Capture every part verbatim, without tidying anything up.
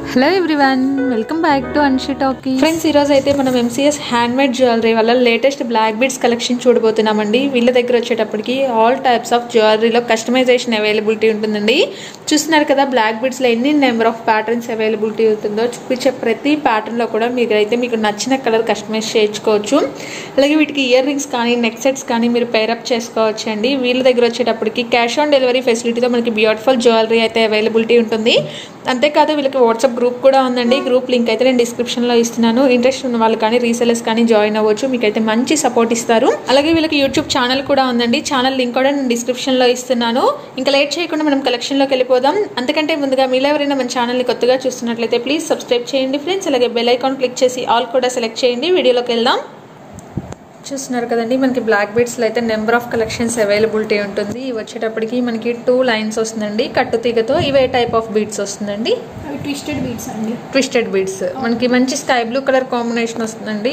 Hello everyone, welcome back to Anshi talkies. Friends, ఈరోజు అయితే మనం ఎంసీఎస్ హ్యాండ్మేడ్ జ్యువెలరీ వల్ల లేటెస్ట్ బ్లాక్ బీడ్స్ కలెక్షన్ చూడబోతున్నామండి. వీళ్ళ దగ్గర వచ్చేటప్పటికి ఆల్ టైప్స్ ఆఫ్ జ్యువెలరీలో కస్టమైజేషన్ అవైలబిలిటీ ఉంటుందండి. చూస్తున్నారు కదా, బ్లాక్ బీడ్స్లో ఎన్ని నెంబర్ ఆఫ్ ప్యాటర్న్స్ అవైలబిలిటీ ఉంటుందో చూపించే ప్రతి ప్యాటర్న్లో కూడా మీకు అయితే మీకు నచ్చిన కలర్ కస్టమైజ్ చేయించుకోవచ్చు. అలాగే వీటికి ఇయర్ రింగ్స్ కానీ నెక్ సెట్స్ కానీ మీరు పేరప్ చేసుకోవచ్చు అండి. వీళ్ళ దగ్గర వచ్చేటప్పటికి క్యాష్ ఆన్ డెలివరీ ఫెసిలిటీతో మనకి బ్యూటిఫుల్ జ్యువెలరీ అయితే అవైలబిలిటీ ఉంటుంది. అంతేకాదు వీళ్ళకి వాట్సాప్ గ్రూప్ కూడా ఉందండి. గ్రూప్ లింక్ అయితే నేను డిస్క్రిప్షన్లో ఇస్తున్నాను. ఇంట్రెస్ట్ ఉన్న వాళ్ళు కానీ రీసెలర్స్ కానీ జాయిన్ అవ్వచ్చు. మీకైతే మంచి సపోర్ట్ ఇస్తారు. అలాగే వీళ్ళకి యూట్యూబ్ ఛానల్ కూడా ఉందండి. ఛానల్ లింక్ కూడా నేను డిస్క్రిప్షన్లో ఇస్తున్నాను. ఇంకా లేట్ చేయకుండా మనం కలెక్షన్లోకి వెళ్ళిపోదాం. అంతకంటే ముందుగా మీలో ఎవరైనా మన ఛానల్ని కొత్తగా చూస్తున్నట్లయితే ప్లీజ్ సబ్స్క్రైబ్ చేయండి ఫ్రెండ్స్. అలాగే బెల్ ఐకాన్ క్లిక్ చేసి ఆల్ కూడా సెలెక్ట్ చేయండి. వీడియోలోకి వెళ్దాం. చూస్తున్నారు కదండి, మనకి బ్లాక్ బీడ్స్లో అయితే నెంబర్ ఆఫ్ కలెక్షన్స్ అవైలబిలిటీ ఉంటుంది. ఇవి వచ్చేటప్పటికి మనకి టూ లైన్స్ వస్తుందండి కట్టు తీగతో. ఇవే టైప్ ఆఫ్ బీడ్స్ వస్తుందండి. అవి ట్విస్టెడ్ బీడ్స్ అండి. ట్విస్టెడ్ బీడ్స్ మనకి మంచి స్కై బ్లూ కలర్ కాంబినేషన్ వస్తుందండి.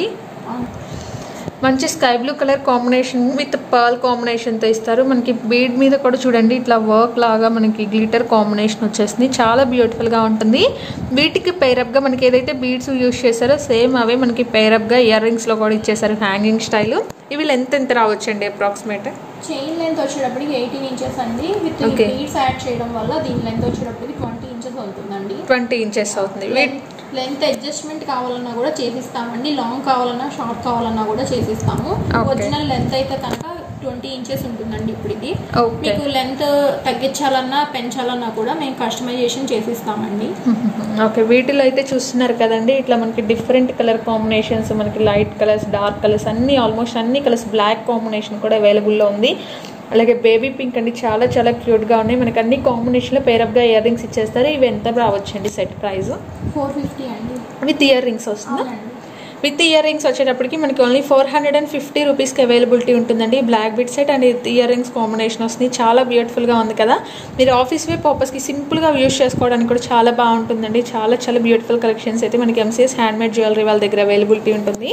మంచి sky blue colour combination with pearl కాంబినేషన్తో ఇస్తారు. మనకి బీడ్ మీద కూడా చూడండి ఇట్లా వర్క్ లాగా మనకి గ్లిటర్ కాంబినేషన్ వచ్చేసింది. చాలా బ్యూటిఫుల్గా ఉంటుంది. వీటికి పేరప్గా మనకి ఏదైతే బీడ్స్ యూజ్ చేశారో సేమ్ అవే మనకి పేరప్గా ఇయర్ రింగ్స్లో కూడా ఇచ్చేసారు హ్యాంగింగ్ స్టైల్. ఇవి లెంత్ ఎంత రావచ్చు అండి అప్రాక్సిమేట్? చైన్ లెంత్ వచ్చేటప్పటికి ఎయిటీన్ ఇంచెస్ అండి. విత్ బీడ్స్ యాడ్ చేయడం వల్ల దీని లెంత్ వచ్చేటప్పటికి ట్వంటీ ఇంచెస్ అవుతుందండి. ట్వంటీ ఇంచెస్ అవుతుంది. లెంత్ అడ్జస్ట్మెంట్ కావాలన్నా కూడా చేసిస్తామండి. లాంగ్ కావాలన్నా షార్ట్ కావాలన్నా కూడా చేసిస్తాము. ఒరిజినల్ లెంత్ అయితే కనుక ట్వంటీ ఇంచెస్ ఉంటుందండి. ఇప్పటికి మీకు లెంత్ తగ్గించాలన్నా పెంచాలన్నా కూడా మేము కస్టమైజేషన్ చేసిస్తామండి. ఓకే, వీటిలో అయితే చూస్తున్నారు కదండి, ఇట్లా మనకి డిఫరెంట్ కలర్ కాంబినేషన్స్, మనకి లైట్ కలర్స్, డార్క్ కలర్స్, అన్ని ఆల్మోస్ట్ అన్ని కలర్స్, బ్లాక్ కాంబినేషన్ కూడా అవైలబుల్లో ఉంది. అలాగే బేబీ పింక్ అండి, చాలా చాలా క్యూట్గా ఉన్నాయి. మనకి అన్ని కాంబినేషన్లో పేరప్గా ఇయర్ రింగ్స్ ఇచ్చేస్తారు. ఇవి ఎంత రావచ్చండి సెట్ ప్రైస్? ఫోర్ ఫిఫ్టీ అండి. విత్ ఇయర్ రింగ్స్ వస్తుందా? విత్ ఇయర్ రింగ్స్ వచ్చేటప్పటికి మనకి only four hundred and fifty రూపీస్కి అవైలబిలిటీ ఉంటుందండి. Black bead set and earrings combination వస్తుంది. చాలా బ్యూటిఫుల్గా ఉంది కదా. మీరు ఆఫీస్ వే పర్పస్కి సింపుల్గా యూజ్ చేసుకోవడానికి కూడా చాలా బాగుంటుందండి. చాలా చాలా బ్యూటిఫుల్ కలెక్షన్స్ అయితే మనకి ఎంసీఎస్ హ్యాండ్మేడ్ జ్యువెలరీ వాళ్ళ దగ్గర అవైలబిలిటీ ఉంటుంది.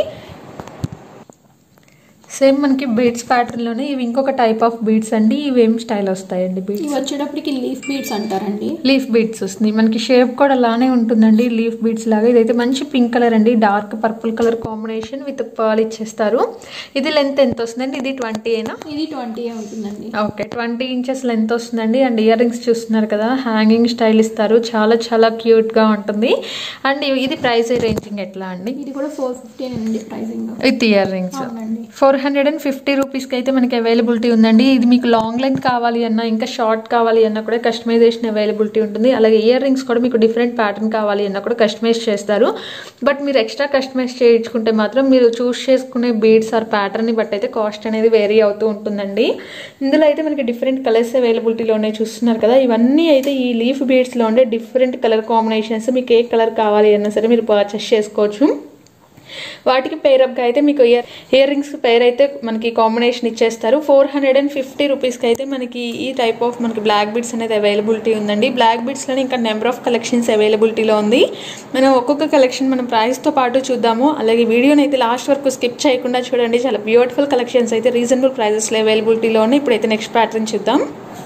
సేమ్ మనకి బీడ్స్ ప్యాటర్న్లోనే ఇవి ఇంకొక టైప్ ఆఫ్ బీడ్స్ అండి. ఇవి ఏం స్టైల్ వస్తాయండి? బీడ్స్ ఇవి వచ్చేటప్పటికి లీఫ్ బీడ్స్ అంటారండి. లీఫ్ బీడ్స్ వస్తుంది. మనకి షేప్ కూడా అలానే ఉంటుందండి, లీఫ్ బీడ్స్ లాగా. ఇదైతే మంచి పింక్ కలర్ అండి, dark purple colour combination with pearl ఇచ్చేస్తారు. ఇది లెంత్ ఎంత వస్తుందండి? ఇది ట్వంటీ ఏనా? ఇది ట్వంటీ ఉంటుందండి. ఓకే, ట్వంటీ ఇంచెస్ లెంత్ వస్తుందండి. అండ్ ఇయర్ రింగ్స్ చూస్తున్నారు కదా, హ్యాంగింగ్ స్టైల్ ఇస్తారు. చాలా చాలా క్యూట్గా ఉంటుంది. అండ్ ఇది ప్రైస్ రేంజింగ్ ఎట్లా అండి? ఇది కూడా ఫోర్ ఫిఫ్టీ అండి pricing with earrings. Four hundred and fifty రూపీస్కి అయితే మనకి అవైలబిలిటీ ఉందండి. ఇది మీకు లాంగ్ లెంత్ కావాలి అన్నా, ఇంకా షార్ట్ కావాలి అన్నా కూడా కస్టమైజేషన్ అవైలబిలిటీ ఉంటుంది. అలాగే ఇయర్ రింగ్స్ కూడా మీకు డిఫరెంట్ ప్యాటర్న్ కావాలి అన్నా కూడా కస్టమైజ్ చేస్తారు. బట్ మీరు ఎక్స్ట్రా కస్టమైజ్ చేయించుకుంటే మాత్రం మీరు చూస్ చేసుకునే బీడ్స్ ఆర్ ప్యాటర్న్ని బట్టి అయితే కాస్ట్ అనేది వేరీ అవుతూ ఉంటుందండి. ఇందులో అయితే మనకి డిఫరెంట్ కలర్స్ అవైలబిలిటీలో ఉన్నాయి. చూస్తున్నారు కదా, ఇవన్నీ అయితే ఈ లీఫ్ బీడ్స్లో ఉండే డిఫరెంట్ కలర్ కాంబినేషన్స్. మీకు ఏ కలర్ కావాలి అన్నా సరే మీరు పర్చేస్ చేసుకోవచ్చు. వాటికి పేరప్గా అయితే మీకు ఇయర్ ఇయర్ రింగ్స్ పేర్ అయితే మనకి కాంబినేషన్ ఇచ్చేస్తారు. ఫోర్ హండ్రెడ్ అండ్ ఫిఫ్టీ రూపీస్కి అయితే మనకి ఈ టైప్ ఆఫ్ మనకి బ్లాక్ బీడ్స్ అనేది అవైలబిలిటీ ఉందండి. బ్లాక్ బీడ్స్లోనే ఇంకా నెంబర్ ఆఫ్ కలెక్షన్స్ అవైలబిలిటీలో ఉంది. మనం ఒక్కొక్క కలెక్షన్ మనం ప్రైస్తో పాటు చూద్దాము. అలాగే వీడియోని అయితే లాస్ట్ వరకు స్కిప్ చేయకుండా చూడండి. చాలా బ్యూటిఫుల్ కలెక్షన్స్ అయితే రీజనబుల్ ప్రైజెస్లో అవైలబిలిటీలో ఉన్నాయి. ఇప్పుడైతే నెక్స్ట్ ప్యాటర్న్ చూద్దాం.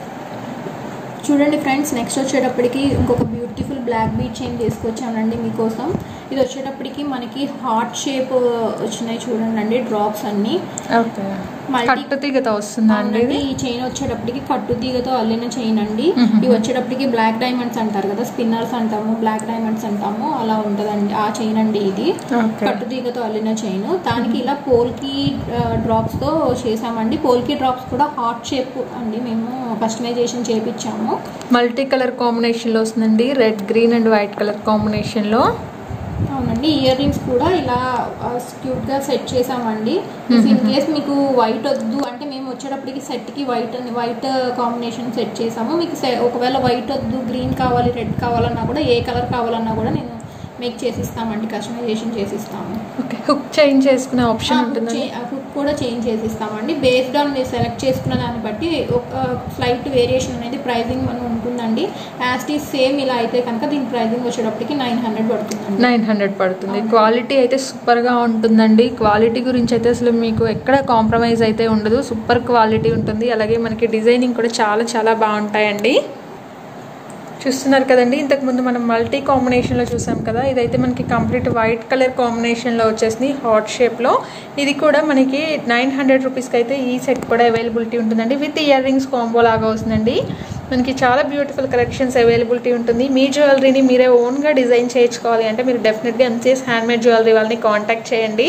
చూడండి ఫ్రెండ్స్, నెక్స్ట్ వచ్చేటప్పటికి ఇంకొక బ్యూటిఫుల్ బ్లాక్ బీడ్ చైన్ తీసుకొచ్చానండి మీకోసం. ఇది వచ్చేటప్పటికి మనకి హార్ట్ షేప్ వచ్చినాయి చూడండి అండి, డ్రాప్స్ అన్ని. ఓకే, కట్టు తీగతో వస్తుందండి. ఈ చైన్ వచ్చేటప్పటికి కట్టు తీగతో అల్లిన చైన్ అండి. ఇవి వచ్చేటప్పటికి బ్లాక్ డైమండ్స్ అంటారు కదా, స్పిన్నర్స్ అంటాము, బ్లాక్ డైమండ్స్ అంటాము, అలా ఉంటదండి ఆ చైన్ అండి. ఇది కట్టు తీగతో అల్లిన చైన్. దానికి ఇలా పోల్కి డ్రాప్స్ తో చేసామండి. పోల్కి డ్రాప్స్ కూడా హార్ట్ షేప్ అండి, మేము కస్టమైజేషన్ చేపించాము. మల్టీ కలర్ కాంబినేషన్ లో వస్తుందండి, red, green and white colour combination లో. అవునండి, ఇయర్ రింగ్స్ కూడా ఇలా క్యూట్ గా సెట్ చేసామండి. ఇన్ కేస్ మీకు వైట్ వద్దు అంటే మేము వచ్చేటప్పటికి సెట్ కి వైట్ వైట్ కాంబినేషన్ సెట్ చేసాము. మీకు ఒకవేళ వైట్ వద్దు, గ్రీన్ కావాలి, రెడ్ కావాలన్నా కూడా, ఏ కలర్ కావాలన్నా కూడా నేను మేక్ చేసిస్తామండి, కస్టమైజేషన్ చేసిస్తాము. ఓకే, హుక్ చేంజ్ చేసుకునే ఆప్షన్ ఉంటుంది. హుక్ కూడా చేంజ్ చేసిస్తామండి. బేస్డ్ ఆన్ మీరు సెలెక్ట్ చేసుకున్న దాన్ని బట్టి ఒక స్లైట్ వేరియేషన్ అనేది ప్రైజింగ్ మనం ఉంటుందండి. యాజ్ ఈజ్ సేమ్ ఇలా అయితే కనుక దీని ప్రైజింగ్ వచ్చేటప్పటికి నైన్ హండ్రెడ్ పడుతుంది. నైన్ హండ్రెడ్ పడుతుంది. క్వాలిటీ అయితే సూపర్గా ఉంటుందండి. క్వాలిటీ గురించి అయితే అసలు మీకు ఎక్కడ కాంప్రమైజ్ అయితే ఉండదు. సూపర్ క్వాలిటీ ఉంటుంది. అలాగే మనకి డిజైనింగ్ కూడా చాలా చాలా బాగుంటాయండి. చూస్తున్నారు కదండి, ఇంతకుముందు మనం మల్టీ కాంబినేషన్లో చూసాం కదా, ఇదైతే మనకి కంప్లీట్ వైట్ కలర్ కాంబినేషన్లో వచ్చేసింది హార్ట్ షేప్లో. ఇది కూడా మనకి నైన్ హండ్రెడ్ రూపీస్కి అయితే ఈ సెట్ కూడా అవైలబిలిటీ ఉంటుందండి. విత్ ఇయర్ రింగ్స్ కాంబో లాగా వస్తుందండి. మనకి చాలా బ్యూటిఫుల్ కలెక్షన్స్ అవైలబిలిటీ ఉంటుంది. మీ జ్యువెలరీని మీరే ఓన్గా డిజైన్ చేయించుకోవాలి అంటే మీరు డెఫినెట్గా ఎంసీఎస్ హ్యాండ్మేడ్ జ్యువెలరీ వాళ్ళని కాంటాక్ట్ చేయండి.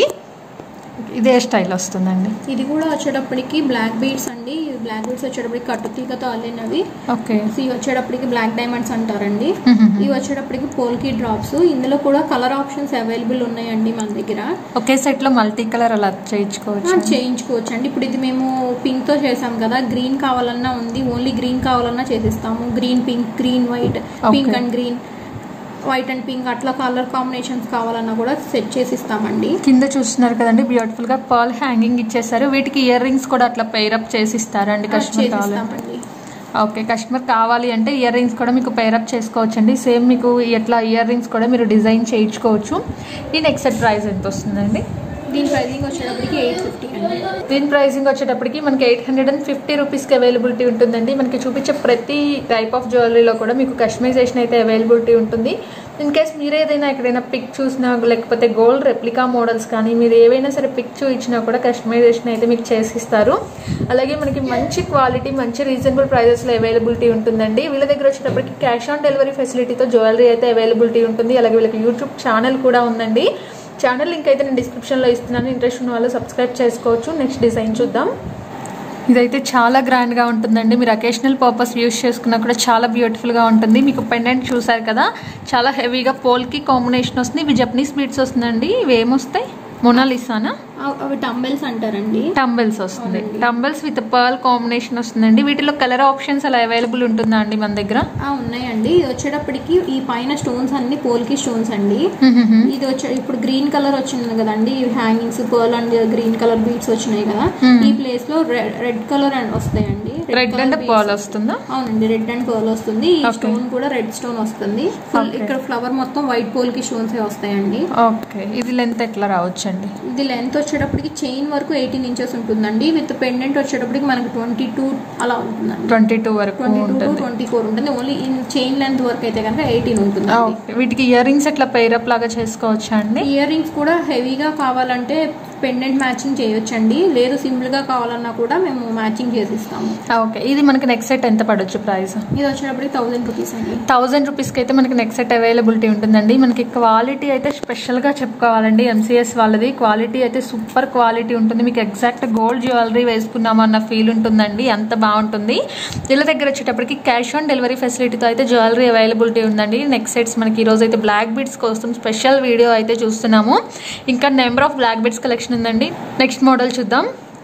ఇదే స్టైల్ వస్తుందండి. ఇది కూడా వచ్చేటప్పటికి బ్లాక్ బీడ్స్ అండి. బ్లాక్ బీడ్స్ వచ్చేటప్పటికి కట్టుతీగతో అల్లినవి. ఓకే. ఇవి వచ్చేటప్పటికి బ్లాక్ డైమండ్స్ అంటారండి. ఇవి వచ్చేటప్పటికి పోల్కి డ్రాప్స్. ఇందులో కూడా కలర్ ఆప్షన్స్ అవైలబుల్ ఉన్నాయండి మన దగ్గర. ఒకే సెట్ లో మల్టీ కలర్ అలా చేయించుకోవచ్చు చేయించుకోవచ్చు అండి. ఇప్పుడు ఇది మేము పింక్ తో చేసాం కదా, గ్రీన్ కావాలన్నా ఉంది, ఓన్లీ గ్రీన్ కావాలన్నా చేసిస్తాము. Green pink, green white, pink and green, white and pink అట్లా కలర్ కాంబినేషన్స్ కావాలన్నా కూడా సెట్ చేసి ఇస్తామండి. కింద చూస్తున్నారు కదండి, బ్యూటిఫుల్ గా పర్ల్ హ్యాంగింగ్ ఇచ్చేసారు. వీటికి ఇయర్ రింగ్స్ కూడా అట్లా పేరప్ చేసి ఇస్తారండి కస్టమర్ కావాలంటే. ఓకే, కస్టమర్ కావాలి అంటే ఇయర్ రింగ్స్ కూడా మీకు పేరప్ చేసుకోవచ్చండి. సేమ్ మీకు ఎట్లా ఇయర్ రింగ్స్ కూడా మీరు డిజైన్ చేయించుకోవచ్చు. ఈ నెక్స్ట్ సెట్ ప్రైస్ ఎంత వస్తుందండి? దీని ప్రైసింగ్ వచ్చేటప్పటికి ఎయిట్ ఫిఫ్టీ అండి. దీని ప్రైసింగ్ వచ్చేటప్పటికి మనకి ఎయిట్ హండ్రెడ్ అండ్ ఫిఫ్టీ రూపీస్కి అవైలబిలిటీ ఉంటుందండి. మనకి చూపించే ప్రతి టైప్ ఆఫ్ జ్యువెలరీలో కూడా మీకు కస్టమైజేషన్ అయితే అవైలబిలిటీ ఉంటుంది. ఇన్ కేస్ మీరు ఏదైనా ఎక్కడైనా పిక్ చూసినా, లేకపోతే గోల్డ్ రెప్లికా మోడల్స్ కానీ మీరు ఏవైనా సరే పిక్ చూపించినా కూడా కస్టమైజేషన్ అయితే మీకు చేసిస్తారు. అలాగే మనకి మంచి క్వాలిటీ, మంచి రీజనబుల్ ప్రైజెస్లో అవైలబిలిటీ ఉంటుందండి. వీళ్ళ దగ్గర వచ్చేటప్పటికి క్యాష్ ఆన్ డెలివరీ ఫెసిలిటీతో జ్యువెలరీ అయితే అవైలబిలిటీ ఉంటుంది. అలాగే వీళ్ళకి యూట్యూబ్ ఛానల్ కూడా ఉందండి. ఛానల్ లింక్ అయితే నేను డిస్క్రిప్షన్లో ఇస్తున్నాను. ఇంట్రెస్ట్ ఉన్న వాళ్ళు సబ్స్క్రైబ్ చేసుకోవచ్చు. నెక్స్ట్ డిజైన్ చూద్దాం. ఇదైతే చాలా గ్రాండ్గా ఉంటుందండి. మీరు అకేషనల్ పర్పస్ యూస్ చేసుకున్నా కూడా చాలా బ్యూటిఫుల్గా ఉంటుంది. మీకు పెండెంట్ చూసారు కదా, చాలా హెవీగా పోల్కి కాంబినేషన్ వస్తుంది. ఇవి జపనీస్ బీడ్స్ వస్తుందండి. ఇవి ఏమొస్తాయి? మొనాలిసానా? అవి టంబెల్స్ అంటారండి. టంబెల్స్ వస్తుంది. టంబెల్స్ విత్ పర్ల్ కాంబినేషన్ వస్తుందండి. వీటిలో కలర్ ఆప్షన్స్ అలా అవైలబుల్ ఉంటుందా అండి మన దగ్గర? ఉన్నాయండి. ఇది వచ్చేటప్పటికి ఈ పైన స్టోన్స్ అన్ని పోల్కి స్టోన్స్ అండి. ఇది వచ్చే ఇప్పుడు గ్రీన్ కలర్ వచ్చింది కదండి, hangings pearl and green colour beads వచ్చినాయి కదా, ఈ ప్లేస్ లో రెడ్ కలర్ అండ్ వస్తాయండి. రెడ్ అండ్ పర్ల్ వస్తుందా? అవునండి, రెడ్ అండ్ పర్ల్ వస్తుంది. ఈ స్టోన్ కూడా రెడ్ స్టోన్ వస్తుంది. ఇక్కడ ఫ్లవర్ మొత్తం వైట్ పోల్కి స్టోన్స్ వస్తాయండి. ఓకే, ఇది లెంత్ ఎట్లా రావచ్చు అండి? ఇది లెంత్ వచ్చేటప్పటికి చైన్ వరకు ఎయిటీన్ ఇంచెస్ ఉంటుందండి. విత్ పెండెంట్ వచ్చేటప్పటికి మనకి ట్వంటీ టూ అలా ఉంటుందండి. ట్వంటీ టూ వరకు twenty two to twenty four ఉంటుంది. ఓన్లీ ఇన్ చైన్ లెంత్ వరకు అయితే కనుక ఎయిటీన్ ఉంటుంది. వీటికి ఇయర్ రింగ్స్ ఎట్లా పేరప్ లాగా చేసుకోవచ్చా అండి? ఇయర్ రింగ్స్ కూడా హెవీగా కావాలంటే పెండెంట్ మ్యాచింగ్ చేయొచ్చండి. లేదు సింపుల్ గా కావాలన్నా కూడా మేము మ్యాచింగ్ చేసి ఇస్తాము. ఓకే, ఇది మనకి నెక్స్ట్ సెట్ ఎంత పడొచ్చు ప్రైస్? ఇది వచ్చేటప్పటికి థౌసండ్ రూపీస్ అండి. థౌసండ్ రూపీస్కి అయితే మనకి నెక్స్ట్ సెట్ అవైలబిలిటీ ఉంటుందండి. మనకి క్వాలిటీ అయితే స్పెషల్గా చెప్పుకోవాలండి. ఎంసీఎస్ వాళ్ళది క్వాలిటీ అయితే సూపర్ క్వాలిటీ ఉంటుంది. మీకు ఎగ్జాక్ట్ గోల్డ్ జ్యువెలరీ వేసుకున్నామన్న ఫీల్ ఉంటుందండి, అంత బాగుంటుంది. వీళ్ళ దగ్గర వచ్చేటప్పటికి క్యాష్ ఆన్ డెలివరీ ఫెసిలిటీతో అయితే జ్యువెలరీ అవైలబిలిటీ ఉందండి. నెక్స్ట్ సెట్స్ మనకి ఈరోజు అయితే బ్లాక్ బీడ్స్ కోసం స్పెషల్ వీడియో అయితే చూస్తున్నాము. ఇంకా number of black beads collection ఉందండి. నెక్స్ట్ మోడల్ చూద్దాం.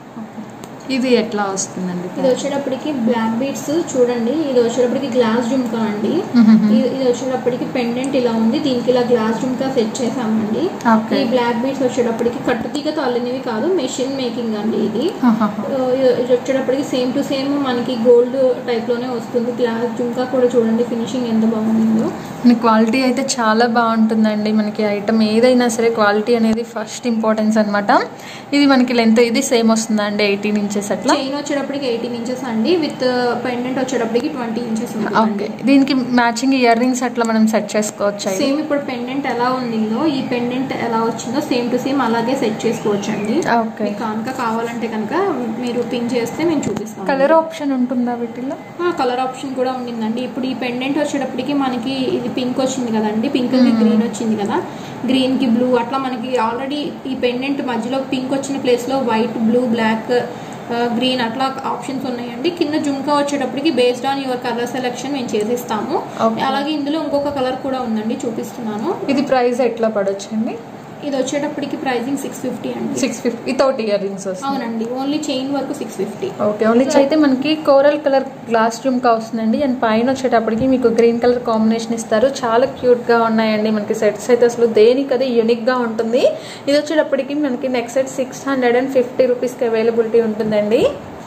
ఇది ఎట్లా వస్తుందండి? ఇది వచ్చేటప్పటికి బ్లాక్ బీడ్స్ చూడండి. ఇది వచ్చేటప్పటికి గ్లాస్ జుమ్కా అండి. ఇది వచ్చేటప్పటికి పెండెంట్ ఇలా ఉంది, దీనికి ఇలా గ్లాస్ జుమ్కా సెట్ చేసామండి. ఈ బ్లాక్ బీడ్స్ వచ్చేటప్పటికి కట్టుతీగతో అల్లినవి కాదు, మెషిన్ మేకింగ్ అండి. ఇది ఇది వచ్చేటప్పటికి సేమ్ టు సేమ్ మనకి గోల్డ్ టైప్ లోనే వస్తుంది. గ్లాస్ జుమ్కా కూడా చూడండి ఫినిషింగ్ ఎంత బాగుందో. క్వాలిటీ అయితే చాలా బాగుంటుందండి. మనకి ఐటమ్ ఏదైనా సరే క్వాలిటీ అనేది ఫస్ట్ ఇంపార్టెన్స్ అనమాట. ఇది మనకి లెంత్ ఇది సేమ్ వస్తుందా అండి? ఎయిటీన్ ఇంచెస్ అట్లా. చైన్ వచ్చేటప్పటికి ఎయిటీన్ ఇంచెస్ అండి. విత్ పెండెంట్ వచ్చేటప్పటికి ట్వంటీ ఇంచెస్. ఓకే, దీనికి మ్యాచింగ్ ఇయర్ రింగ్స్ అట్లా మనం సెట్ చేసుకోవచ్చు. సేమ్ ఇప్పుడు పెండెంట్ ఎలా ఉందో, ఈ పెండెంట్ ఎలా వచ్చిందో సేమ్ టు సేమ్ అలాగే సెట్ చేసుకోవచ్చు అండి. ఓకే, కనుక కావాలంటే కనుక మీరు పింక్ చేస్తే మేము చూపిస్తాం. కలర్ ఆప్షన్ ఉంటుందా వీటిలో? కలర్ ఆప్షన్ కూడా ఉండిందండి. ఇప్పుడు ఈ పెండెంట్ వచ్చేటప్పటికి మనకి ఇది పింక్ వచ్చింది కదండి, పింక్ కి గ్రీన్ వచ్చింది కదా, గ్రీన్ కి బ్లూ అట్లా మనకి ఆల్రెడీ ఈ పెండెంట్ మధ్యలో పింక్ వచ్చిన ప్లేస్ లో వైట్, బ్లూ, బ్లాక్, గ్రీన్ అట్లా ఆప్షన్స్ ఉన్నాయండి. కింద జుమ్కా వచ్చేటప్పటికి based on your colour selection మేము చేసిస్తాము. అలాగే ఇందులో ఇంకొక కలర్ కూడా ఉందండి, చూపిస్తున్నాను. ఇది ప్రైస్ ఎట్లా పడొచ్చండి? ఇది వచ్చేటప్పటికి ప్రైజింగ్ సిక్స్ ఫిఫ్టీ అండి. Six fifty without earrings? అవునండి, ఓన్లీ చైన్ వరకు సిక్స్ ఫిఫ్టీ. ఓకే, ఓన్లీ అయితే మనకి కోరల్ కలర్ గ్లాస్ జుమ్కా వస్తుందండి. అండ్ పైన వచ్చేటప్పటికి మీకు గ్రీన్ కలర్ కాంబినేషన్ ఇస్తారు. చాలా క్యూట్ గా ఉన్నాయండి మనకి సెట్స్ అయితే. అసలు దేనికి అది యూనిక్ గా ఉంటుంది. ఇది వచ్చేటప్పటికి మనకి next set six hundred and fifty రూపీస్కి అవైలబిలిటీ ఉంటుందండి.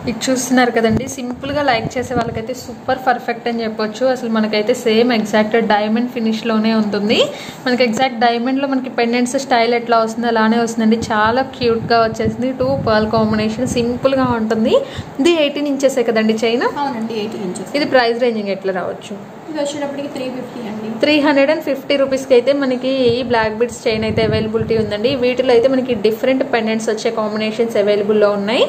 ఇది చూస్తున్నారు కదండి, సింపుల్గా లైక్ చేసే వాళ్ళకైతే సూపర్ పర్ఫెక్ట్ అని చెప్పొచ్చు. అసలు మనకైతే సేమ్ ఎగ్జాక్ట్ డైమండ్ ఫినిష్లోనే ఉంటుంది. మనకి ఎగ్జాక్ట్ డైమండ్లో మనకి పెండెంట్స్ స్టైల్ ఎట్లా వస్తుంది అలానే వస్తుందండి. చాలా క్యూట్గా వచ్చేసింది. టూ పర్ల్ కాంబినేషన్ సింపుల్గా ఉంటుంది. ఇది ఎయిటీన్ ఇంచెసే కదండి చైన్? అవునండి, ఎయిటీన్ ఇంచెస్. ఇది ప్రైస్ రేంజింగ్ ఎట్లా రావచ్చు? ఇది వచ్చేటప్పటికి త్రీ ఫిఫ్టీ అండి. త్రీ హండ్రెడ్ అండ్ ఫిఫ్టీ రూపీస్కి అయితే మనకి ఈ బ్లాక్ బిడ్స్ చైన్ అయితే అవైలబిలిటీ ఉందండి. వీటిలో అయితే మనకి డిఫరెంట్ పెండెంట్స్ వచ్చే కాంబినేషన్స్ అవైలబుల్లో ఉన్నాయి.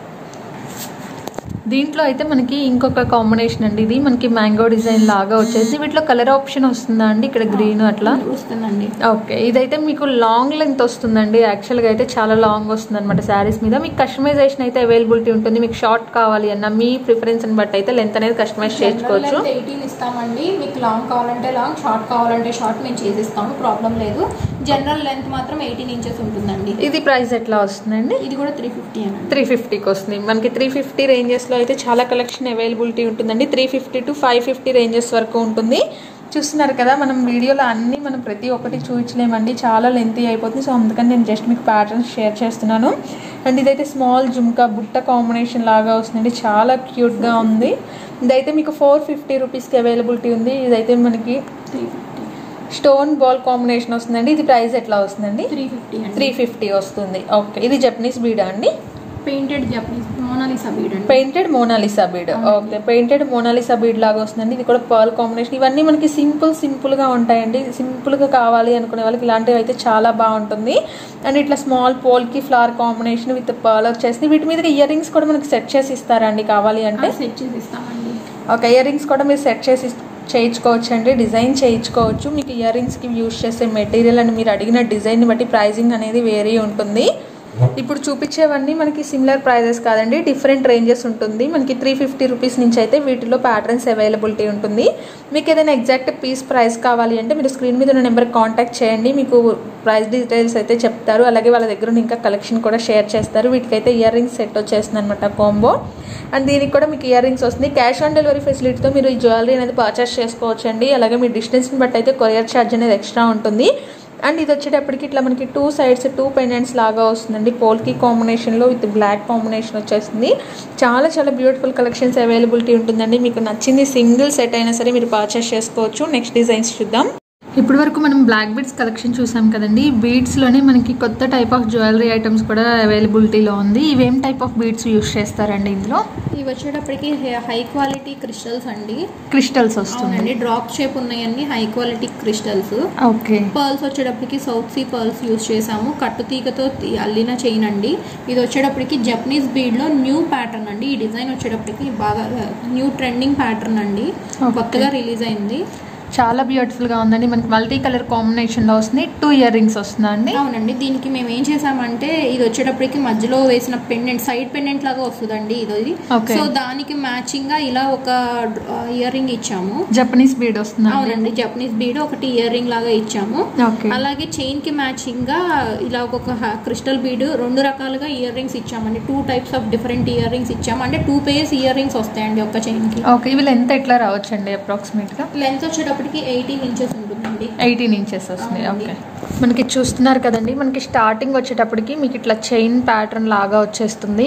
దీంట్లో అయితే మనకి ఇంకొక కాంబినేషన్ అండి. ఇది మనకి మ్యాంగో డిజైన్ లాగా వచ్చేసి వీటిలో కలర్ ఆప్షన్ వస్తుందా అండి? ఇక్కడ గ్రీన్ అట్లా వస్తుందండి. ఓకే, ఇదైతే మీకు లాంగ్ లెంత్ వస్తుందండి. యాక్చువల్గా అయితే చాలా లాంగ్ వస్తుంది అనమాట శారీస్ మీద. మీకు కస్టమైజేషన్ అయితే అవైలబిలిటీ ఉంటుంది. మీకు షార్ట్ కావాలి అన్న మీ ప్రిఫరెన్స్ బట్టి అయితే లెంత్ అనేది కస్టమైజ్ చేసుకోవచ్చు. ఎయిటీన్ ఇస్తామండి. మీకు లాంగ్ కావాలంటే లాంగ్, షార్ట్ కావాలంటే షార్ట్ మేము చేసిస్తాము, ప్రాబ్లం లేదు. జనరల్ లెంత్ మాత్రం ఎయిటీన్ ఇంచెస్ ఉంటుందండి. ఇది ప్రైస్ ఎట్లా వస్తుందండి? ఇది కూడా త్రీ ఫిఫ్టీ అండి. త్రీ ఫిఫ్టీకి వస్తుంది. మనకి త్రీ ఫిఫ్టీ రేంజెస్లో అయితే చాలా కలెక్షన్ అవైలబిలిటీ ఉంటుందండి. Three fifty to five fifty ranges వరకు ఉంటుంది. చూస్తున్నారు కదా, మనం వీడియోలో అన్నీ మనం ప్రతి ఒక్కటి చూపించలేమండి, చాలా లెంతీ అయిపోతుంది. సో అందుకని నేను జస్ట్ మీకు ప్యాటర్న్స్ షేర్ చేస్తున్నాను. అండ్ ఇదైతే స్మాల్ జుమ్కా బుట్ట కాంబినేషన్ లాగా వస్తుందండి. చాలా క్యూట్గా ఉంది. ఇదైతే మీకు ఫోర్ ఫిఫ్టీ రూపీస్కి అవైలబిలిటీ ఉంది. ఇదైతే మనకి three fifty stone ball combination వస్తుందండి. ఇది ప్రైస్ ఎట్లా వస్తుందండి? త్రీ ఫిఫ్టీ త్రీ ఫిఫ్టీ వస్తుంది. ఓకే, ఇది జపనీస్ బీడా అండి? పెయింటెడ్ జపనీస్ మోనాలిసా బీడ్ అండి. Painted Mona Lisa bead. Okay, painted Mona Lisa bead లాగా వస్తుందండి. ఇది కూడా పర్ల్ కాంబినేషన్. ఇవన్నీ మనకి సింపుల్ సింపుల్ గా ఉంటాయండి. సింపుల్ గా కావాలి అనుకునే వాళ్ళకి ఇలాంటివి అయితే చాలా బాగుంటుంది. అండ్ ఇట్లా small polki flower combination with pearl వచ్చేసి వీటి మీద ఇయర్ రింగ్స్ కూడా మనకి సెట్ చేసి ఇస్తారండి కావాలి అంటే? సెట్ చేసి ఇస్తామండి. ఓకే, ఇయర్ రింగ్స్ కూడా మీరు సెట్ చేసి చేయించుకోవచ్చు అండి, డిజైన్ చేయించుకోవచ్చు. మీకు ఇయర్ రింగ్స్కి యూజ్ చేసే మెటీరియల్ అండ్ మీరు అడిగిన డిజైన్ బట్టి ప్రైజింగ్ అనేది వేరీ ఉంటుంది. ఇప్పుడు చూపించేవన్నీ మనకి సిమిలర్ ప్రైజెస్ కాదండి, డిఫరెంట్ రేంజెస్ ఉంటుంది. మనకి త్రీ ఫిఫ్టీ రూపీస్ నుంచి అయితే వీటిలో ప్యాటర్న్స్ అవైలబిలిటీ ఉంటుంది. మీకు ఏదైనా ఎగ్జాక్ట్ పీస్ ప్రైస్ కావాలి అంటే మీరు స్క్రీన్ మీద ఉన్న నెంబర్కి కాంటాక్ట్ చేయండి, మీకు ప్రైస్ డీటెయిల్స్ అయితే చెప్తారు. అలాగే వాళ్ళ దగ్గర ఇంకా కలెక్షన్ కూడా షేర్ చేస్తారు. వీటికైతే ఇయర్ రింగ్స్ సెట్ వచ్చేస్తుంది అనమాట, కాంబో. అండ్ దీనికి కూడా మీకు ఇయర్ రింగ్స్ వస్తుంది. క్యాష్ ఆన్ డెలివరీ ఫెసిలిటీతో మీరు ఈ జ్యువెలరీ అనేది పర్చేస్ చేసుకోవచ్చు అండి. అలాగే మీ డిస్టెన్స్ని బట్టి అయితే కొరియర్ ఛార్జ్ అనేది ఎక్స్ట్రా ఉంటుంది. అండ్ ఇది వచ్చేటప్పటికి ఇట్లా మనకి టూ సైడ్స్ టూ పెండెంట్స్ లాగా వస్తుందండి. పోల్కి కాంబినేషన్లో విత్ బ్లాక్ కాంబినేషన్ వచ్చేస్తుంది. చాలా చాలా బ్యూటిఫుల్ కలెక్షన్స్ అవైలబిలిటీ ఉంటుందండి. మీకు నచ్చింది సింగిల్ సెట్ అయినా సరే మీరు పర్చేస్ చేసుకోవచ్చు. నెక్స్ట్ డిజైన్స్ చూద్దాం. ఇప్పటి వరకు మనం బ్లాక్ బీడ్స్ కలెక్షన్ చూసాం కదండి. బీడ్స్లోనే మనకి కొత్త టైప్ ఆఫ్ జ్యువెలరీ ఐటమ్స్ కూడా అవైలబిలిటీలో ఉంది. ఇవేం టైప్ ఆఫ్ బీడ్స్ యూస్ చేస్తారండి ఇందులో? ఇవి వచ్చేటప్పటికి హై క్వాలిటీ క్రిస్టల్స్ అండి. క్రిస్టల్స్ వస్తుంది. డ్రాప్ షేప్ ఉన్నాయండి, high quality crystals. Okay, pearls వచ్చేటప్పటికి సౌత్ సీ పర్ల్స్ యూస్ చేసాము. కట్టుతీగతో అల్లిన చైన్ అండి. ఇది వచ్చేటప్పటికి జపనీస్ బీడ్ లో న్యూ ప్యాటర్న్ అండి. ఈ డిజైన్ వచ్చేటప్పటికి బాగా న్యూ ట్రెండింగ్ ప్యాటర్న్ అండి, కొత్తగా రిలీజ్ అయింది. చాలా బ్యూటిఫుల్ గా ఉందండి. మనకి మల్టీ కలర్ కాంబినేషన్ లో వస్తుంది. టూ ఇయర్ రింగ్స్ వస్తుందండి. అవునండి, దీనికి మేము ఏం చేసామంటే ఇది వచ్చేటప్పటికి మధ్యలో వేసిన పెండెంట్, సైడ్ పెండెంట్ లాగా వస్తుందండి ఇది. సో దానికి మ్యాచింగ్ గా ఇలా ఒక ఇయర్ రింగ్ ఇచ్చాము. జపనీస్ బీడ్ వస్తుంది. అవునండి, జపనీస్ బీడ్ ఒకటి ఇయర్ రింగ్ లాగా ఇచ్చాము. అలాగే చైన్ కి మ్యాచింగ్ గా ఇలా ఒక క్రిస్టల్ బీడ్, రెండు రకాలుగా ఇయర్ రింగ్స్ ఇచ్చామండి. Two types of different earrings ఇచ్చాము. అంటే టూ పేర్స్ ఇయర్ రింగ్స్ వస్తాయండి ఒక చైన్ కి. ఓకే, ఇవి లెంత్ ఎట్లా రావచ్చు అండి అప్రాక్సిమేట్ గా? లెంత్ వచ్చేటప్పటికి ఎయిటీన్ ఇంచెస్ ఉంటుందండి. ఎయిటీన్ ఇంచెస్ వస్తుంది. ఓకే, మనకి చూస్తున్నారు కదండి, మనకి స్టార్టింగ్ వచ్చేటప్పటికి మీకు ఇట్లా చైన్ ప్యాటర్న్ లాగా వచ్చేస్తుంది.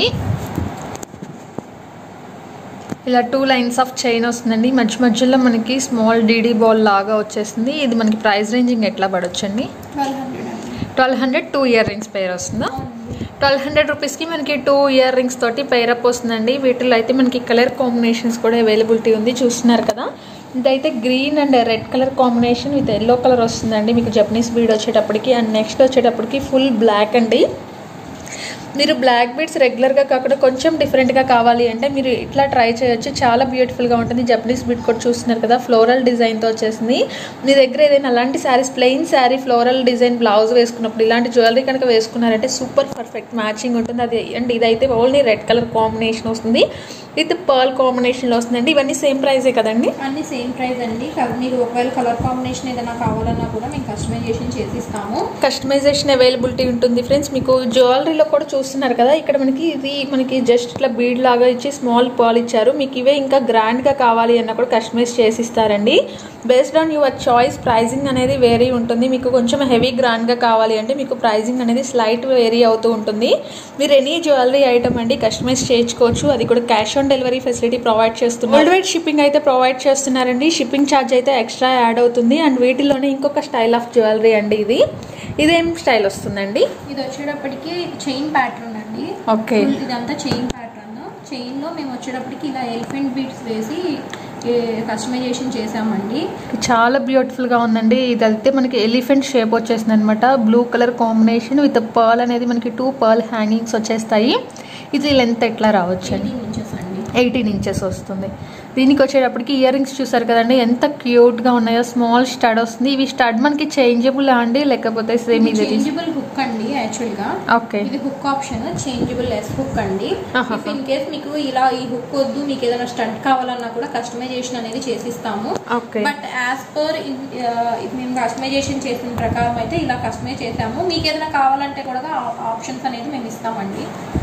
ఇలా టూ లైన్స్ ఆఫ్ చైన్ వస్తుందండి. మధ్య మధ్యలో మనకి స్మాల్ డీడీ బాల్ లాగా వచ్చేస్తుంది. ఇది మనకి ప్రైస్ రేంజింగ్ ఎట్లా పడొచ్చండి? Twelve hundred two earrings pair వస్తుందా? ట్వెల్వ్ హండ్రెడ్ రూపీస్కి మనకి టూ ఇయర్ రింగ్స్ తోటి పేరప్ వస్తుందండి. వీటిలో అయితే మనకి కలర్ కాంబినేషన్స్ కూడా అవైలబిలిటీ ఉంది. చూస్తున్నారు కదా, ఇదైతే green and red colour combination with yellow colour వస్తుందండి మీకు జపనీస్ బీడ్ వచ్చేటప్పటికి. అండ్ నెక్స్ట్ వచ్చేటప్పటికి ఫుల్ బ్లాక్ అండి. మీరు బ్లాక్ బీడ్స్ రెగ్యులర్గా కాకుండా కొంచెం డిఫరెంట్గా కావాలి అంటే మీరు ఇట్లా ట్రై చేయొచ్చు. చాలా బ్యూటిఫుల్గా ఉంటుంది. జపనీస్ బీడ్ కూడా చూస్తున్నారు కదా, ఫ్లోరల్ డిజైన్తో వచ్చేసింది. మీ దగ్గర ఏదైనా అలాంటి saris, plain sari floral design blouse వేసుకున్నప్పుడు ఇలాంటి జ్యువెలరీ కనుక వేసుకున్నారంటే సూపర్ పర్ఫెక్ట్ మ్యాచింగ్ ఉంటుంది. అది అండ్ ఇదైతే ఓన్లీ రెడ్ కలర్ కాంబినేషన్ వస్తుంది విత్ పర్ల్ కాంబినేషన్లో వస్తుందండి. ఇవన్నీ సేమ్ ప్రైజే కదండి? అన్ని సేమ్ ప్రైస్ అండి. మీరు ఒకవేళ కలర్ కాంబినేషన్ ఏదైనా కావాలన్నా కూడా మేము కస్టమైజేషన్ చేసిస్తాము. కస్టమైజేషన్ అవైలబిలిటీ ఉంటుంది ఫ్రెండ్స్. మీకు జ్యువెలరీలో కూడా చూసి చూస్తున్నారు కదా, ఇక్కడ మనకి ఇది మనకి జస్ట్ ఇట్లా బీడ్ లాగా ఇచ్చి స్మాల్ పాల్ ఇచ్చారు. మీకు ఇవే ఇంకా గ్రాండ్గా కావాలి అన్న కూడా కస్టమైజ్ చేసి ఇస్తారండి. Based on your choice pricing అనేది వేరీ ఉంటుంది. మీకు కొంచెం హెవీ గ్రాండ్గా కావాలి అంటే మీకు ప్రైజింగ్ అనేది స్లైట్ వేరీ అవుతూ ఉంటుంది. మీరు ఎనీ జ్యువెలరీ ఐటమ్ అండి కస్టమైజ్ చేయించుకోవచ్చు. అది కూడా cash on delivery facility provide చేస్తున్నారు. వరల్డ్ వైడ్ షిప్పింగ్ అయితే ప్రొవైడ్ చేస్తున్నారండి. షిప్పింగ్ ఛార్జ్ అయితే ఎక్స్ట్రా యాడ్ అవుతుంది. అండ్ వీటిలోనే ఇంకొక స్టైల్ ఆఫ్ జ్యువెలరీ అండి. ఇది ఇదేం స్టైల్ వస్తుందండి? ఇది వచ్చేటప్పటికి చైన్ ప్యాటర్న్ అండి. ఓకే, ఇదంతా చైన్ ప్యాటర్న్. చైన్ లో మేము వచ్చేటప్పటికి ఇలా ఎలిఫెంట్ బీడ్స్ వేసి కస్టమైజేషన్ చేసామండి. చాలా బ్యూటిఫుల్ గా ఉందండి. ఇది అయితే మనకి ఎలిఫెంట్ షేప్ వచ్చేసింది అనమాట. Blue colour combination with pearl అనేది మనకి టూ పర్ల్ హ్యాంగింగ్స్ వచ్చేస్తాయి. ఇది లెంత్ ఎట్లా రావచ్చు అండి? ఎయిటీన్ ఇంచెస్ వస్తుంది. దీనికి వచ్చేటప్పటికి ఇయర్ రింగ్స్ చూసారు కదండి, ఎంత క్యూట్ గా ఉన్నాయో. స్మాల్ స్టడ్ వస్తుంది. ఇవి స్టడ్ మనకి చేంజబుల్ అండి లేకపోతే సేమ్? ఇది చేంజబుల్ హుక్ అండి యాక్చువల్ గా. ఓకే, ఇది hook option changeable less hook అండి. ఇన్ కేస్ మీకు ఇలా ఈ హుక్ వద్దు, మీకు ఏదైనా స్టడ్ కావాలన్నా కూడా కస్టమైజేషన్ అనేది చేసిస్తాము. బట్ యాజ్ పర్ మేము కస్టమైజేషన్ చేసిన ప్రకారం అయితే ఇలా కస్టమైజ్ చేసాము. మీకు ఏదైనా కావాలంటే కూడా ఆప్షన్స్ అనేది మేము ఇస్తామండి.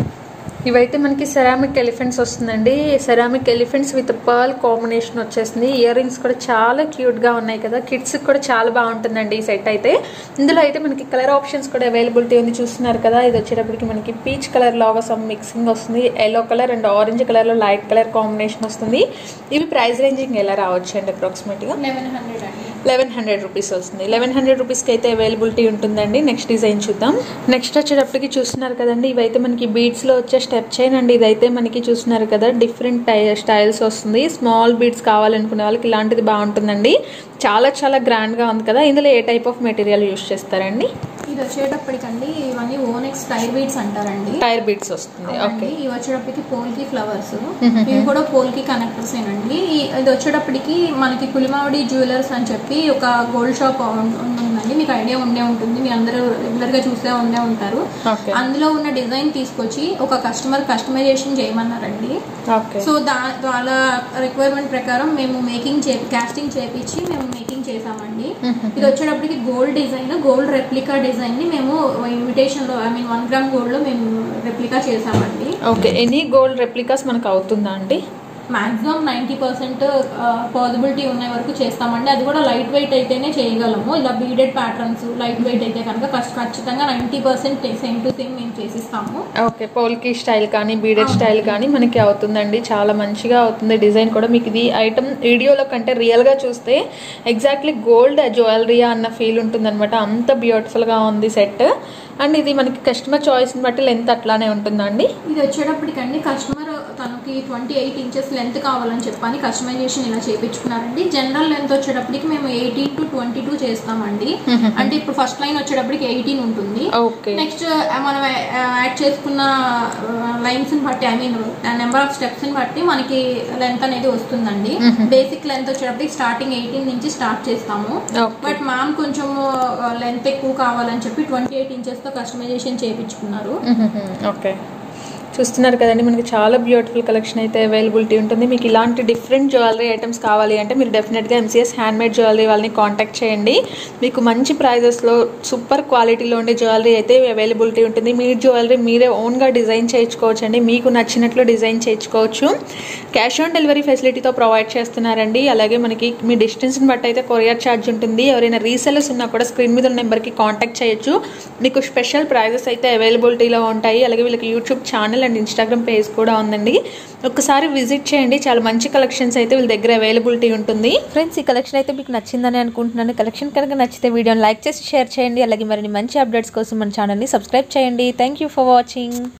ఇవైతే మనకి సెరామిక్ ఎలిఫెంట్స్ వస్తుందండి. Ceramic elephants with pearl combination వచ్చేసింది. ఇయర్ రింగ్స్ కూడా చాలా క్యూట్ గా ఉన్నాయి కదా. కిడ్స్ కూడా చాలా బాగుంటుందండి ఈ సెట్ అయితే. ఇందులో అయితే మనకి కలర్ ఆప్షన్స్ కూడా అవైలబిలిటీ ఉంది. చూస్తున్నారు కదా, ఇది వచ్చేటప్పటికి మనకి పీచ్ కలర్ లాగా సమ్ మిక్సింగ్ వస్తుంది. Yellow colour and orange colour లో లైట్ కలర్ కాంబినేషన్ వస్తుంది. ఇవి ప్రైస్ రేంజింగ్ ఎలా రావచ్చు అండి? అప్రాక్సిమేట్ గా లెవెన్ హండ్రెడ్ అండి. లెవెన్ హండ్రెడ్ రూపీస్ వస్తుంది. లెవెన్ హండ్రెడ్ రూపీస్కి అయితే అవైలబిలిటీ ఉంటుందండి. నెక్స్ట్ డిజైన్ చూద్దాం. నెక్స్ట్ వచ్చేటప్పటికి చూస్తున్నారు కదండి, ఇవైతే మనకి బీడ్స్ లో వచ్చే స్టెప్ చైన్ అండి. ఇదైతే మనకి చూస్తున్నారు కదా, డిఫరెంట్ స్టైల్స్ వస్తుంది. స్మాల్ బీడ్స్ కావాలనుకునే వాళ్ళకి ఇలాంటిది బాగుంటుందండి. చాలా చాలా గ్రాండ్ గా ఉంది కదా. ఇందులో ఏ టైప్ ఆఫ్ మెటీరియల్ యూస్ చేస్తారండి? ఇది వచ్చేటప్పటికండి ఇవన్నీ ఓనెక్స్ టైర్ బీడ్స్ అంటారండి. టైర్ బీడ్స్ వస్తుంది. ఓకే, ఇవి వచ్చేటప్పటికి పోల్కి ఫ్లవర్స్. ఇవి కూడా పోల్కి కనెక్టర్స్ ఏనండి. ఇది వచ్చేటప్పటికి మనకి పులిమావిడి జ్యువెలర్స్ అని చెప్పి ఒక గోల్డ్ షాప్ ఉందండి. మీకు ఐడియా ఉండే ఉంటుంది, మీ అందరూ రెగ్యులర్ గా చూసే ఉండే ఉంటారు. అందులో ఉన్న డిజైన్ తీసుకొచ్చి ఒక కస్టమర్ కస్టమైజేషన్ చేయమన్నారండి. సో దా వాళ్ళ రిక్వైర్మెంట్ ప్రకారం మేము మేకింగ్ చే కాస్టింగ్ చేపించి మేము మేకింగ్ చేసామండి. ఇది వచ్చేటప్పటికి gold design, gold replica design ని మేము ఇన్విటేషన్ లో I mean one gram gold లో మేము రెప్లికా చేసామండి. ఓకే, ఎనీ గోల్డ్ రెప్లికాస్ మనకు అవుతుందా అండి? మాక్సిమం నైన్టీ పర్సెంట్ పాసిబిలిటీ ఉన్న వరకు చేస్తామండి. అది కూడా లైట్ వెయిట్ అయితేనే చేయగలము. ఇలా బీడెడ్ ప్యాటర్న్స్ లైట్ వెయిట్ అయితే కనుక ఖచ్చితంగా ninety percent same to same మేము చేసిస్తాము. ఓకే, పోల్కి స్టైల్ కానీ బీడెడ్ స్టైల్ కానీ మనకి అవుతుందండి. చాలా మంచిగా అవుతుంది. డిజైన్ కూడా మీకు ఇది ఐటమ్ వీడియోలో కంటే రియల్ గా చూస్తే ఎగ్జాక్ట్లీ గోల్డ్ జ్యువెలరీయా అన్న ఫీల్ ఉంటుంది అనమాట. అంత బ్యూటిఫుల్ గా ఉంది సెట్. అండ్ ఇది మనకి కస్టమర్ చాయిస్ ని బట్టి లెంత్ అట్లానే ఉంటుందండి. ఇది వచ్చేటప్పటికండి కస్టమర్ తనకి ట్వంటీ ఎయిట్ ఇంచెస్ లెంత్ కావాలని చెప్పని కస్టమైజేషన్ ఇలా చేయించుకున్నారండి. జనరల్ లెంత్ వచ్చేటప్పటికి మేము ఎయిటీన్ టు ట్వంటీ టూ చేస్తామండి. అంటే ఇప్పుడు ఫస్ట్ లైన్ వచ్చేటప్పటికి ఎయిటీన్ ఉంటుంది. నెక్స్ట్ మనం యాడ్ చేసుకున్న లైన్స్ ని బట్టి I mean number of steps ని బట్టి మనకి లెంత్ అనేది వస్తుందండి. బేసిక్ లెంత్ వచ్చేటప్పటికి స్టార్టింగ్ ఎయిటీన్ నుంచి స్టార్ట్ చేస్తాము. బట్ మ్యామ్ కొంచెం లెంత్ ఎక్కువ కావాలని చెప్పి ట్వంటీ ఎయిట్ ఇంచెస్ తో కస్టమైజేషన్ చేయించుకున్నారు. ఓకే, చూస్తున్నారు కదండి, మనకి చాలా బ్యూటిఫుల్ కలెక్షన్ అయితే అవైలబిలిటీ ఉంటుంది. మీకు ఇలాంటి డిఫరెంట్ జ్యువెలరీ ఐటమ్స్ కావాలి అంటే మీరు డెఫినెట్గా ఎంసీఎస్ హ్యాండ్మేడ్ జ్యువెలరీ వాళ్ళని కాంటాక్ట్ చేయండి. మీకు మంచి ప్రైజెస్లో సూపర్ క్వాలిటీలో ఉండే జ్యువెలరీ అయితే అవైలబిలిటీ ఉంటుంది. మీ జ్యువెలరీ మీరే ఓన్గా డిజైన్ చేయించుకోవచ్చు అండి. మీకు నచ్చినట్లు డిజైన్ చేయించుకోవచ్చు. క్యాష్ ఆన్ డెలివరీ ఫెసిలిటీతో ప్రొవైడ్ చేస్తున్నారండి. అలాగే మనకి మీ డిస్టెన్స్ని బట్టి అయితే కొరియర్ ఛార్జ్ ఉంటుంది. ఎవరైనా రీసెలర్స్ ఉన్నా కూడా స్క్రీన్ మీద ఉన్న నెంబర్కి కాంటాక్ట్ చేయొచ్చు. మీకు స్పెషల్ ప్రైజెస్ అయితే అవైలబిలిటీలో ఉంటాయి. అలాగే వీళ్ళకి YouTube channel and Instagram page కూడా ఉందండి. ఒక్కసారి విజిట్ చేయండి. చాలా మంచి కలెక్షన్స్ అయితే వీళ్ళ దగ్గర అవైలబిలిటీ ఉంటుంది. ఫ్రెండ్స్, ఈ కలెక్షన్ అయితే మీకు నచ్చిందని అనుకుంటున్నాను. కలెక్షన్ కనుక నచ్చితే వీడియోని లైక్ చేసి షేర్ చేయండి. అలాగే మరిన్ని మంచి అప్డేట్స్ కోసం మన ఛానల్ని సబ్స్క్రైబ్ చేయండి. Thank you for watching.